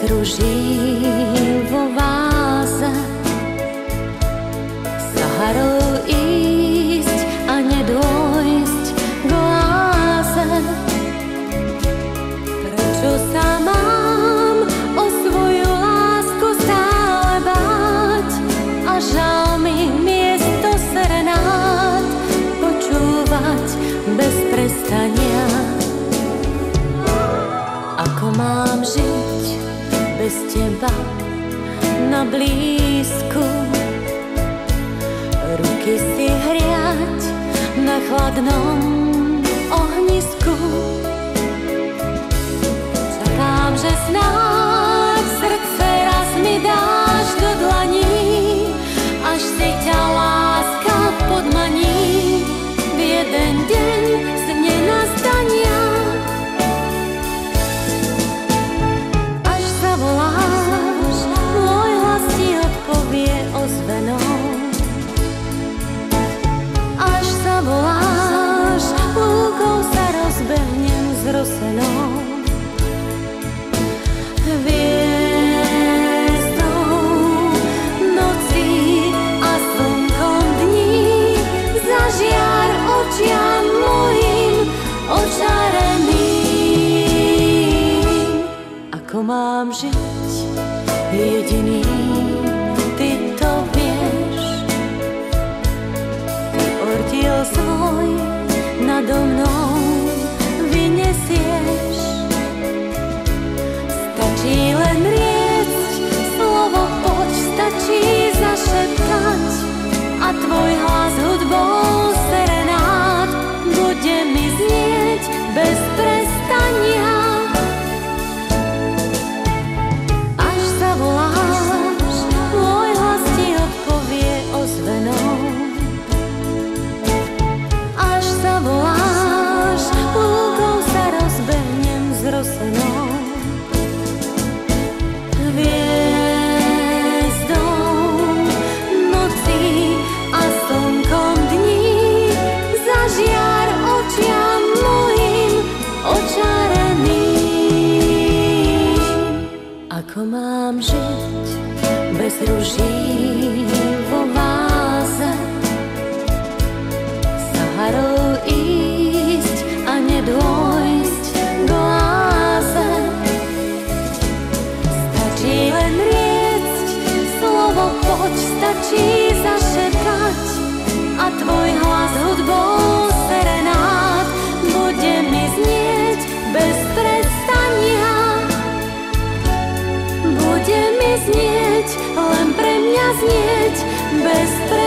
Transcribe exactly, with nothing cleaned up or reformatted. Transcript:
ruží vo váze, Saharou ísť a nedôjsť k láze. Prečo sa mám o svoju lásku stále báť a žal mi miesto serenád počúvať bez prestania? Ako mám žiť bez teba na blízku, ruky si hriať na chladnom ohnisku? Čakám, že snáď srdce raz mi dáš do dlaní, až si ťa láska podmaní v jeden deň z nenastania. Až zavoláš, môj hlas ti odpovie ozvenou. Až zavoláš, lúkou sa rozbehnem s rosenou. Hviezdou noci a slnkom dní zažiar očiam mojim očareným. Ako mám žiť jediný, ty to vieš. Ty ordiel svoj nado mnou vyniesieš. Stačí len riecť slovo poď, stačí zašepkať a tvoj hlas hudbou serenád bude mi znieť bez prestania. Až zavoláš, môj hlas ti odpovie ozvenou. Až zavoláš, lúkou sa rozbehnem s rosenou. Hviezdou noci a slnkom dní zažiar očiam mojim očareným. Ako mám žiť bez ruží vo váze, Saharou ísť a nedôjsť k láze? Stačí len riecť slovo poď, stačí zašepkať a tvoj hlas hudbou serenád bude mi znieť bez prestania. Bude mi znieť, len pre mňa znieť bez prestania.